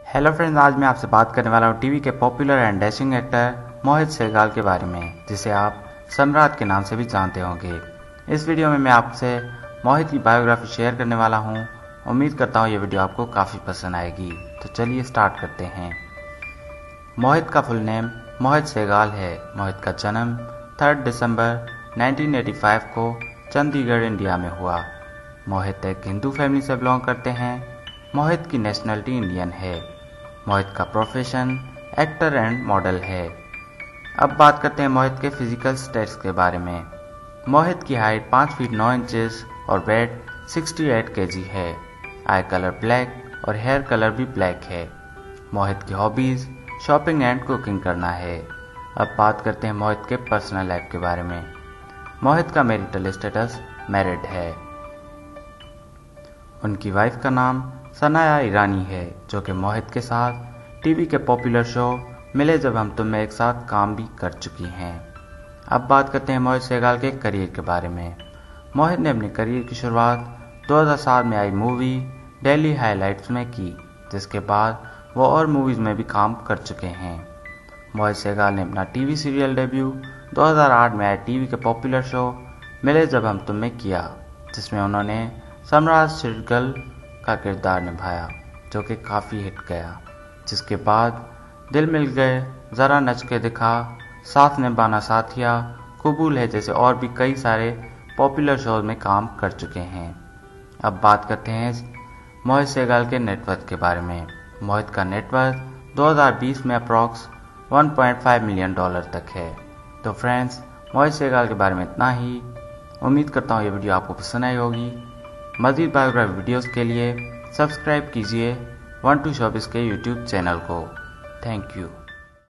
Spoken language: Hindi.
हेलो फ्रेंड्स, आज मैं आपसे बात करने वाला हूँ टीवी के popular and dashing actor Mohit Sehgal के बारे में, जिसे आप सम्राट के नाम से भी जानते होंगे। इस वीडियो में मैं आपसे मोहित की बायोग्राफी शेयर करने वाला हूँ। उम्मीद करता हूँ ये वीडियो आपको काफ़ी पसंद आएगी। तो चलिए स्टार्ट करते हैं। मोहित का फुल नेम मोहित सहगल है। मोहित का जन्म 3 दिसंबर 1985 को चंडीगढ़, इंडिया में हुआ। मोहित एक हिंदू फैमिली से बिलोंग करते हैं। मोहित की नेशनलिटी इंडियन है। मोहित का प्रोफेशन एक्टर एंड मॉडल है। अब बात करते हैं मोहित के फिजिकल स्टेट्स के बारे में। मोहित की हाइट 5 फीट 9 इंचेस और वेट 68 kg है। आई कलर ब्लैक और हेयर कलर भी ब्लैक है। मोहित की हॉबीज शॉपिंग एंड कुकिंग करना है। अब बात करते हैं मोहित के पर्सनल लाइफ के बारे में। मोहित का मैरिटल स्टेटस मैरिड है। उनकी वाइफ का नाम सनाया ईरानी है, जो कि मोहित के साथ टीवी के पॉपुलर शो मिले जब हम तुम में एक साथ काम भी कर चुकी हैं। अब बात करते हैं मोहित सहगल के करियर के बारे में। मोहित ने अपने करियर की शुरुआत 2007 में आई मूवी दिल्ली हाइलाइट्स में की, जिसके बाद वो और मूवीज़ में भी काम कर चुके हैं। मोहित सहगल ने अपना टीवी सीरियल डेब्यू 2008 में आए टीवी के पॉपुलर शो मिले जब हम तुम में किया, जिसमें उन्होंने सम्राट सहगल का किरदार निभाया, जो कि काफ़ी हिट गया। जिसके बाद दिल मिल गए, ज़रा नच के दिखा, साथ निभाना साथिया, कबूल है जैसे और भी कई सारे पॉपुलर शोज में काम कर चुके हैं। अब बात करते हैं मोहित सहगल के नेटवर्थ के बारे में। मोहित का नेटवर्थ 2020 में अप्रॉक्स $1.5 मिलियन तक है। तो फ्रेंड्स, मोहित सहगल के बारे में इतना ही। उम्मीद करता हूँ ये वीडियो आपको पसंद आई होगी। मज़ीद बायोग्राफी वीडियोस के लिए सब्सक्राइब कीजिए 12 शोबिज़ के यूट्यूब चैनल को। Thank you.